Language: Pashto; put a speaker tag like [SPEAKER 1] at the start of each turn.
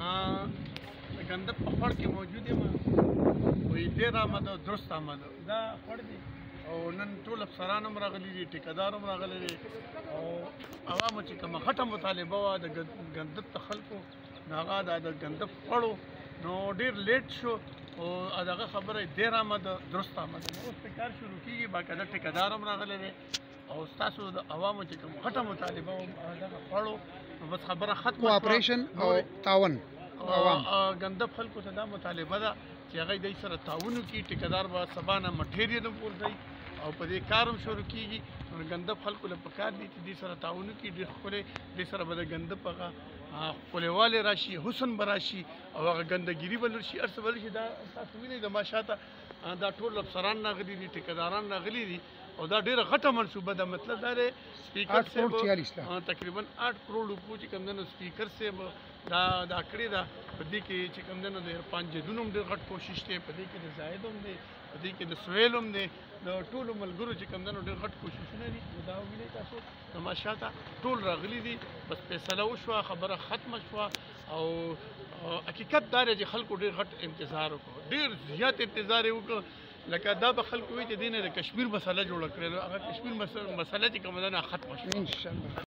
[SPEAKER 1] ګندب په خوړ کې موجود یم وایي ډېر آمده درست آمده دا خوړ دی او نن ټول افسران هم راغلي دي ټیکهدار هم راغلی دی او عوامو چې کومه غټه مطالبه وه د ګندب د خلکو د هغه د ګندب خوړو نو ډېر لیټ شو او دغه خبره ډېر آمده درست آمده اوس پې کار شروع کېږي باقاعده ټیکهدار هم راغلی دی او ستاسو د عوامو چې کوم غټه مطالبه وه دغه خوړو نو بس خبره ختمه
[SPEAKER 2] کوآپریشن او تعاون
[SPEAKER 1] ګندب خلکو ته دا مطالبه ده چې هغه دوی سره تعاون وکړي ټیکهدار به سبا نه مټیریل هم پورځوي او په دې کار هم شروع کېږي نو ګندب خلکو له پکار دي چې دې سره تعاون وکړي ډېر ښکلی دې سره به د ګندب هغه ښکلیوالی راشي حسن به راشي او هغه ګندګیري به لر شي هر څه به شي دا تاسو وینئ زما شاته دا ټول افسران راغلي دي ټیکهداران راغلي دي او دا ډېره غټه منصوبه ده مطلب دا دی سپیکر صاحب تقریبا 8 کروڑ روپو چې کوم دی نو سپیکر صاحب دا کړې ده په دې کې چې کوم دی نو د عرفان جدون هم ډېر غټ کوشش دی په دې کې د زاهد هم دی په دې کې د سهیل هم دی د ټولو ملګرو چې کوم دی نو ډېر غټ کوششونه دي نو دا ووینئ تاسو زما شاته ټول راغلي دي بس فیصله وشوه خبره ختمه شوه او حقیقت دا دی چې خلکو ډېر غټ انتظار وکړو ډېر زیات انتظار یې وکړو لکه دا به خلکو وایي چې دې نه د کشمیر مسله جوړه کړې هغه کشمیر مسله چې کومه ده نه ختمه شوه انشاءالله